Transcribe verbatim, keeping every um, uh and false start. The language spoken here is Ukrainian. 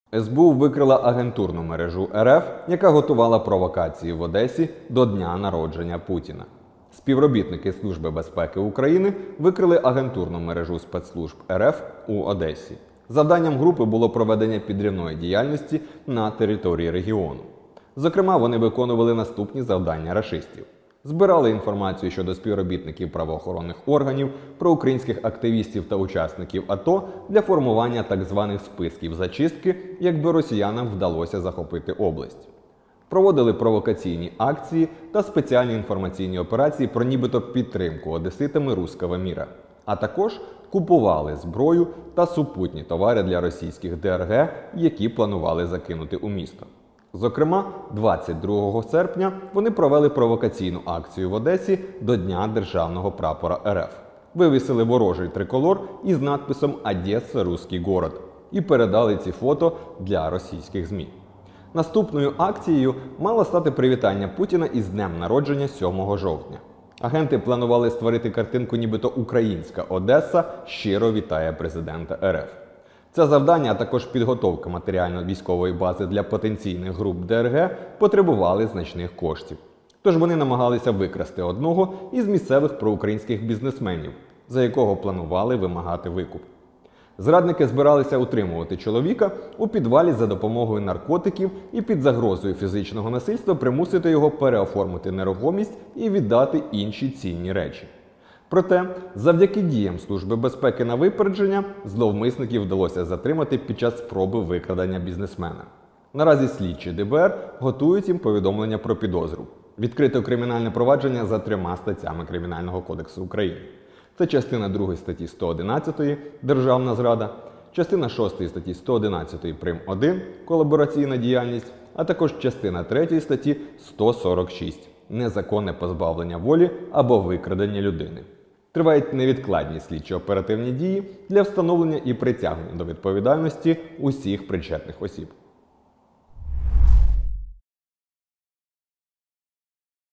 ес бе у викрила агентурну мережу ер еф, яка готувала провокації в Одесі до дня народження Путіна. Співробітники Служби безпеки України викрили агентурну мережу спецслужб ер еф у Одесі. Завданням групи було проведення підривної діяльності на території регіону. Зокрема, вони виконували наступні завдання рашистів. Збирали інформацію щодо співробітників правоохоронних органів, про українських активістів та учасників АТО для формування так званих списків зачистки, якби росіянам вдалося захопити область. Проводили провокаційні акції та спеціальні інформаційні операції про нібито підтримку одеситами руського міра. А також купували зброю та супутні товари для російських де ер ге, які планували закинути у місто. Зокрема, двадцять другого серпня вони провели провокаційну акцію в Одесі до Дня державного прапора ер еф. Вивісили ворожий триколор із надписом «Одеса – русський город» і передали ці фото для російських ЗМІ. Наступною акцією мало стати привітання Путіна із днем народження сьомого жовтня. Агенти планували створити картинку, нібито українська Одеса щиро вітає президента ер еф. Це завдання, а також підготовка матеріально-військової бази для потенційних груп де ер ге потребували значних коштів. Тож вони намагалися викрасти одного із місцевих проукраїнських бізнесменів, за якого планували вимагати викуп. Зрадники збиралися утримувати чоловіка у підвалі за допомогою наркотиків і під загрозою фізичного насильства примусити його переоформити нерухомість і віддати інші цінні речі. Проте, завдяки діям Служби безпеки на випередження, зловмисників вдалося затримати під час спроби викрадення бізнесмена. Наразі слідчі де бе ер готують їм повідомлення про підозру. Відкрито кримінальне провадження за трьома статтями Кримінального кодексу України. Це частина друга статті сто одинадцять «Державна зрада», частина шоста статті сто одинадцять прим. один «Колабораційна діяльність», а також частина третя статті сто сорок шість «Незаконне позбавлення волі або викрадення людини». Тривають невідкладні слідчо-оперативні дії для встановлення і притягнення до відповідальності усіх причетних осіб.